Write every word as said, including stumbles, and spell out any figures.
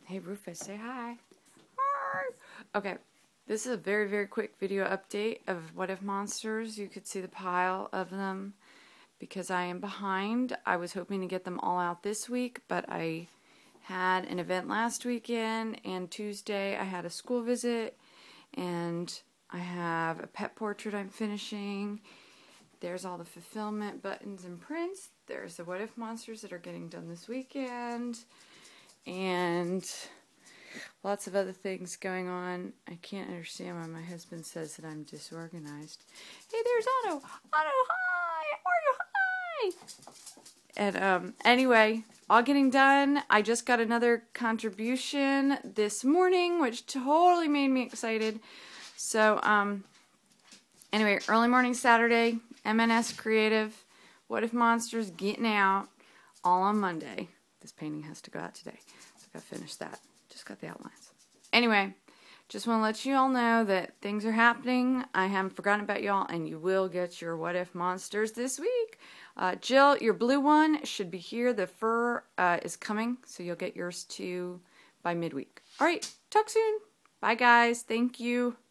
Hey Rufus, say hi. Hi. Okay, this is a very, very quick video update of What If Monsters. You could see the pile of them because I am behind. I was hoping to get them all out this week, but I had an event last weekend, and Tuesday I had a school visit, and I have a pet portrait I'm finishing. There's all the fulfillment buttons and prints. There's the What If Monsters that are getting done this weekend. And lots of other things going on. I can't understand why my husband says that I'm disorganized. Hey, there's Otto. Otto, hi. How are you? Hi. And um, anyway, all getting done. I just got another contribution this morning, which totally made me excited. So um, anyway, early morning Saturday, M N S Creative, What If Monsters getting out, all on Monday. This painting has to go out today, so I gotta finish that. Just got the outlines. Anyway, just want to let you all know that things are happening. I haven't forgotten about y'all, and you will get your What If Monsters this week. Uh, Jill, your blue one should be here. The fur uh, is coming, so you'll get yours too by midweek. All right, talk soon. Bye, guys. Thank you.